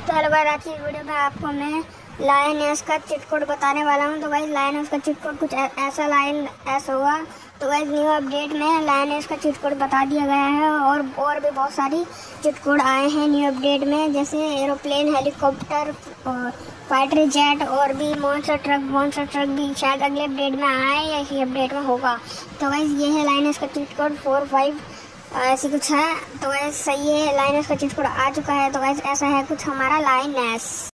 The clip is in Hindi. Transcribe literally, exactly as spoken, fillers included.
तो हेलो गाइस, आज की वीडियो में आपको मैं लायन का चिट कोड बताने वाला हूं। तो गाइस लायन का चिट कोड कुछ ऐसा लाइन ऐसा होगा। तो गाइस न्यू अपडेट में लायन का चिट कोड बता दिया गया है और और भी बहुत सारी चिट कोड आए हैं न्यू अपडेट में, जैसे एरोप्लेन, हेलीकॉप्टर, फाइटर जेट और भी मॉन्स्टर ट्रक मॉन्स्टर ट्रक भी शायद अगले अपडेट में आए या इसी अपडेट में होगा। तो गाइस ये है लायन का चिट कोड फोर फाइव ऐसी कुछ है। तो गाइस सही है, लाइनस का चिट कोड आ चुका है। तो गाइस ऐसा है कुछ हमारा लाइनस।